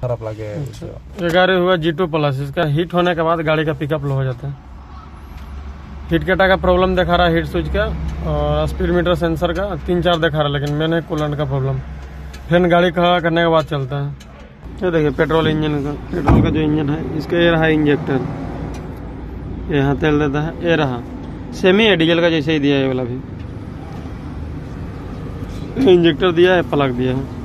खराब लगे। ये गाड़ी हुआ G2 प्लस। इसका हीट होने के बाद गाड़ी का पिकअप लो हो जाता है। हीट कटा का प्रॉब्लम दिखा रहा है, हीट स्विच का और स्पीड मीटर सेंसर का 3-4 दिखा रहा है, लेकिन मैंने कूलेंट का प्रॉब्लम। फिर गाड़ी खड़ा करने के बाद चलता है। ये देखिए पेट्रोल इंजन का, पेट्रोल का जो इंजन है इसका ये रहा इंजेक्टर, यहाँ तेल देता है, ये रहा सेमी है डीजल का जैसे ही दिया है, ये वाला भी इंजेक्टर दिया है, प्लग दिया है,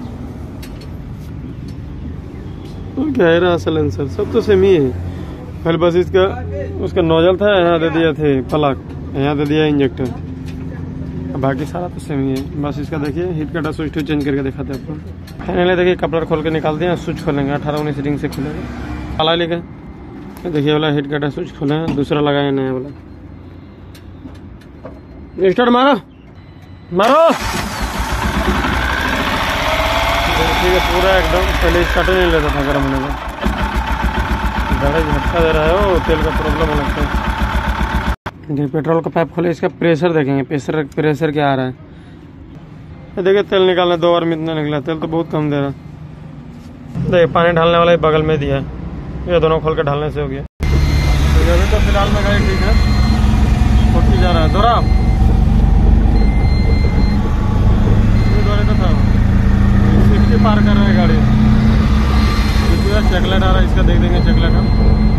और क्या है रहा साइलेंसर, सब तो सेमी है। पहले बस इसका उसका नोजल था, यहाँ दे दिया थे प्लग, यहाँ दे दिया इंजेक्टर, बाकी सारा तो सेमी है। बस इसका देखिए हीट कटा स्विच चेंज करके दिखाते हैं आपको। फाइनली देखिए कपलर खोल के निकाल दिया, स्विच खोलेंगे 18-19 रिंग से खुलेगा, काला लेके देखिए वाला हीट कटा स्विच खोले हैं, दूसरा लगाए नया वाला। स्टार्ट मारो मारो, ठीक है पूरा एकदम। पहले स्टार्ट नहीं लेता था गर्म होने का, गाड़ी झटका दे रहा है, वो तेल का प्रॉब्लम लगता है। देखिए पेट्रोल का पाइप खोले, इसका प्रेशर देखेंगे, प्रेशर क्या आ रहा है। देखिए तेल निकालने 2 बार में इतना निकला, तेल तो बहुत कम दे रहा। देखिए पानी ढालने वाला बगल में दिया है, ये दोनों खोल के ढालने से हो गया। तो अभी तो फिलहाल में गाड़ी ठीक है, उठती जा रहा है। दोरा तो था 60 पार कर रहा है गाड़ी। चेकलेट आ रहा है, इसका देख देंगे चेकलेट हम।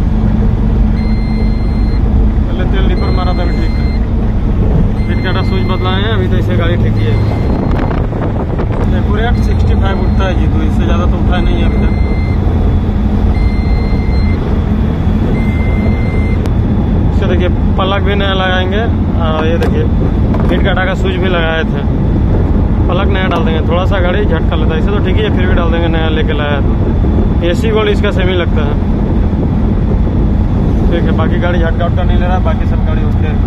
पहले तेल लीपर मारा था, अभी ठीक है। हीट कटा स्विच बदलाए हैं, अभी तो इसे गाड़ी ठीक है। एक्यूरेट 65 उठता है जी, तो इससे ज़्यादा तो उठा नहीं है अभी तक। इससे देखिए प्लग भी नया लगाएंगे, और ये देखिए हीट कटा का स्विच भी लगाए थे, प्लग नया डाल देंगे। थोड़ा सा गाड़ी झटका लेता है, इसे तो ठीक ही है, फिर भी डाल देंगे नया लेके लाया तो। AC गोल्ड इसका सेमी लगता है, ठीक है। बाकी गाड़ी झटका उटका नहीं ले रहा है, बाकी सब गाड़ी ओके है।